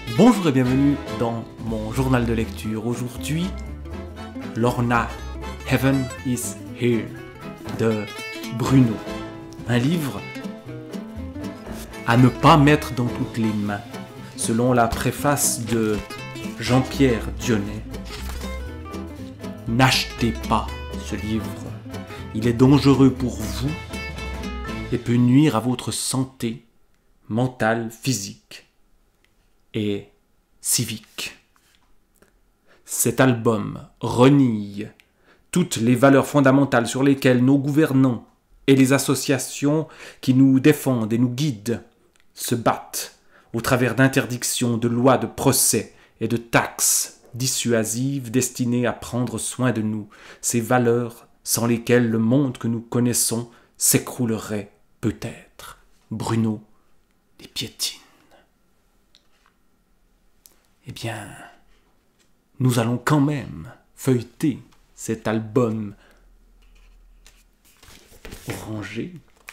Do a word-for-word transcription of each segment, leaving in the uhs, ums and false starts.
Bonjour et bienvenue dans mon journal de lecture. Aujourd'hui, Lorna, Heaven is Here de Bruno. Un livre à ne pas mettre dans toutes les mains, selon la préface de Jean-Pierre Dionnet. N'achetez pas ce livre. Il est dangereux pour vous et peut nuire à votre santé mentale, physique et civique. Cet album renie toutes les valeurs fondamentales sur lesquelles nos gouvernants et les associations qui nous défendent et nous guident se battent au travers d'interdictions, de lois, de procès et de taxes dissuasives destinées à prendre soin de nous, ces valeurs sans lesquelles le monde que nous connaissons s'écroulerait peut-être. Bruno les piétine. Eh bien, nous allons quand même feuilleter cet album orangé.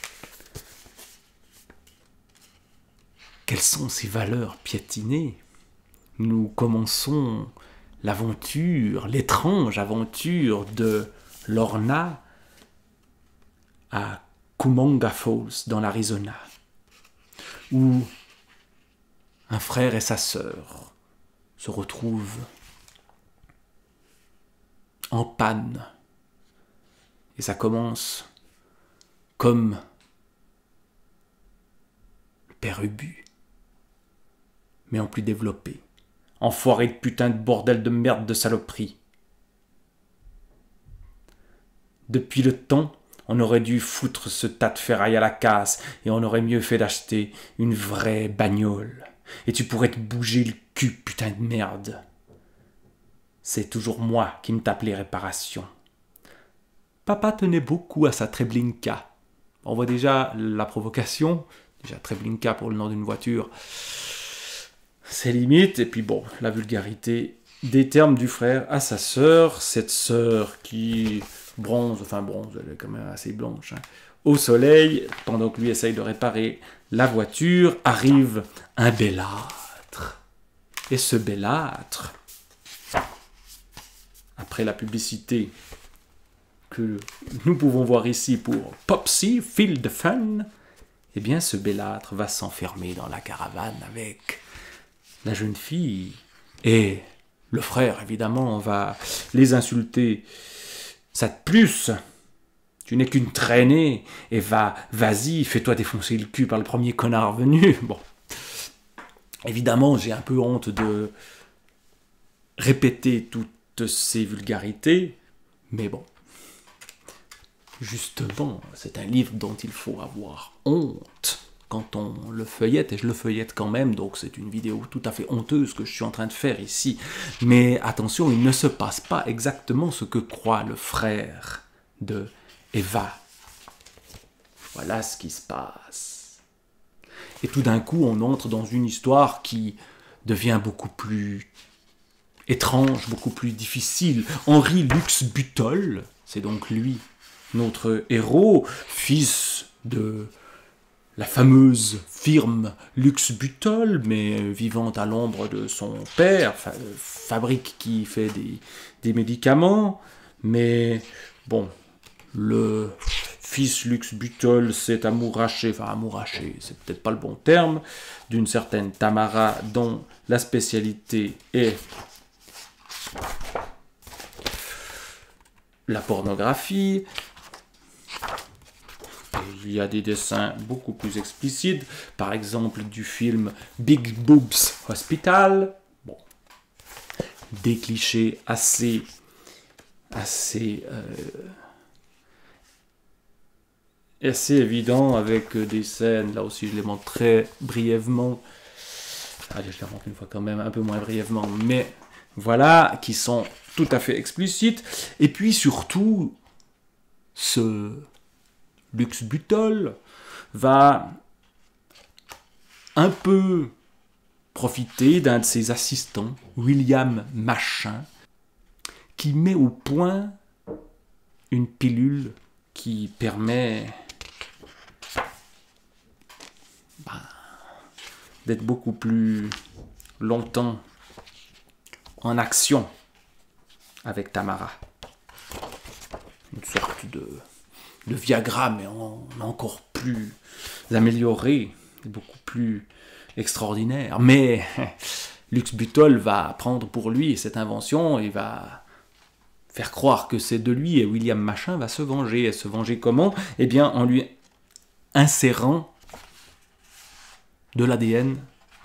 Quelles sont ces valeurs piétinées? Nous commençons l'aventure, l'étrange aventure de Lorna à Cucamonga Falls, dans l'Arizona, où un frère et sa sœur se retrouvent en panne. Et ça commence comme le père Ubu, mais en plus développé. Enfoiré de putain de bordel de merde de saloperie. Depuis le temps, on aurait dû foutre ce tas de ferraille à la casse et on aurait mieux fait d'acheter une vraie bagnole. Et tu pourrais te bouger le cul, putain de merde. C'est toujours moi qui me tape les réparations. Papa tenait beaucoup à sa Treblinka. On voit déjà la provocation. Déjà Treblinka pour le nom d'une voiture. C'est limite. Et puis bon, la vulgarité des termes du frère à sa sœur. Cette sœur qui bronze, enfin bronze, elle est quand même assez blanche, hein, au soleil, pendant que lui essaye de réparer la voiture, arrive un bellâtre. Et ce bellâtre, après la publicité que nous pouvons voir ici pour Popsy, Feel the Fun, eh bien ce bellâtre va s'enfermer dans la caravane avec la jeune fille. Et le frère, évidemment, va les insulter. Ça de plus, tu n'es qu'une traînée, et va, vas-y, fais-toi défoncer le cul par le premier connard venu. Bon, évidemment, j'ai un peu honte de répéter toutes ces vulgarités, mais bon, justement, c'est un livre dont il faut avoir honte quand on le feuillette, et je le feuillette quand même, donc c'est une vidéo tout à fait honteuse que je suis en train de faire ici. Mais attention, il ne se passe pas exactement ce que croit le frère de Eva. Voilà ce qui se passe. Et tout d'un coup, on entre dans une histoire qui devient beaucoup plus étrange, beaucoup plus difficile. Henri Lux Butol, c'est donc lui, notre héros, fils de la fameuse firme Lux Butol, mais vivant à l'ombre de son père, fa fabrique qui fait des, des médicaments, mais bon, le fils Lux Butol s'est amouraché, enfin amouraché, c'est peut-être pas le bon terme, d'une certaine Tamara dont la spécialité est la pornographie. Il y a des dessins beaucoup plus explicites, par exemple du film Big Boobs Hospital. Bon, des clichés assez, assez, euh, assez évidents avec des scènes. Là aussi, je les montre très brièvement. Allez, je les montre une fois quand même un peu moins brièvement, mais voilà, qui sont tout à fait explicites. Et puis surtout, ce Lux Butol va un peu profiter d'un de ses assistants, William Machin, qui met au point une pilule qui permet ben, d'être beaucoup plus longtemps en action avec Tamara. Une sorte de, de Viagra, mais en, encore plus amélioré, beaucoup plus extraordinaire. Mais Lux Butol va prendre pour lui cette invention et va faire croire que c'est de lui, et William Machin va se venger. Et se venger comment? Eh bien, en lui insérant de l'A D N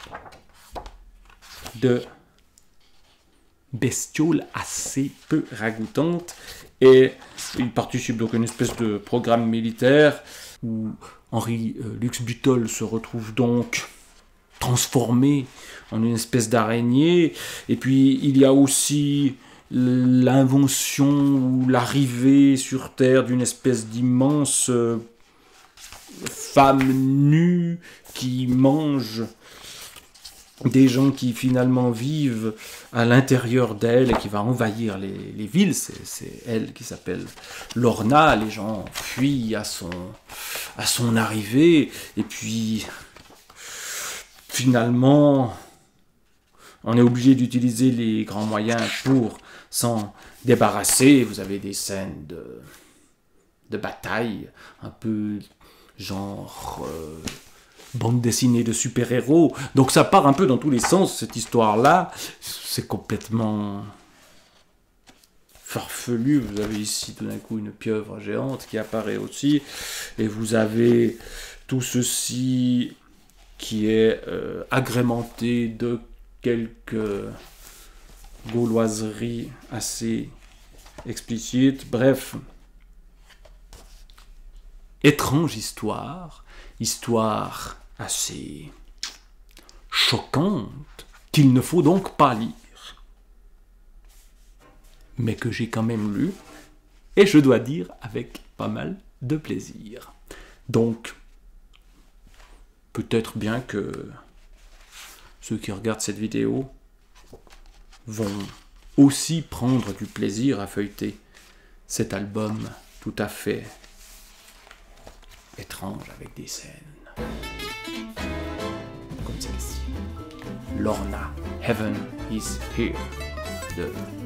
de bestioles assez peu ragoûtantes. Et il participe donc à une espèce de programme militaire où Henri euh, Lux Butol se retrouve donc transformé en une espèce d'araignée. Et puis il y a aussi l'invention ou l'arrivée sur Terre d'une espèce d'immense euh, femme nue qui mange des gens qui finalement vivent à l'intérieur d'elle et qui va envahir les, les villes. C'est elle qui s'appelle Lorna. Les gens fuient à son, à son arrivée. Et puis, finalement, on est obligé d'utiliser les grands moyens pour s'en débarrasser. Vous avez des scènes de, de bataille, un peu genre... Euh, bande dessinée de super-héros. Donc ça part un peu dans tous les sens, cette histoire-là. C'est complètement farfelu. Vous avez ici tout d'un coup une pieuvre géante qui apparaît aussi. Et vous avez tout ceci qui est euh, agrémenté de quelques gauloiseries assez explicites. Bref, étrange histoire. Histoire assez choquante, qu'il ne faut donc pas lire, mais que j'ai quand même lu, et je dois dire avec pas mal de plaisir. Donc, peut-être bien que ceux qui regardent cette vidéo vont aussi prendre du plaisir à feuilleter cet album tout à fait étrange avec des scènes comme celle-ci. Lorna, Heaven is Here de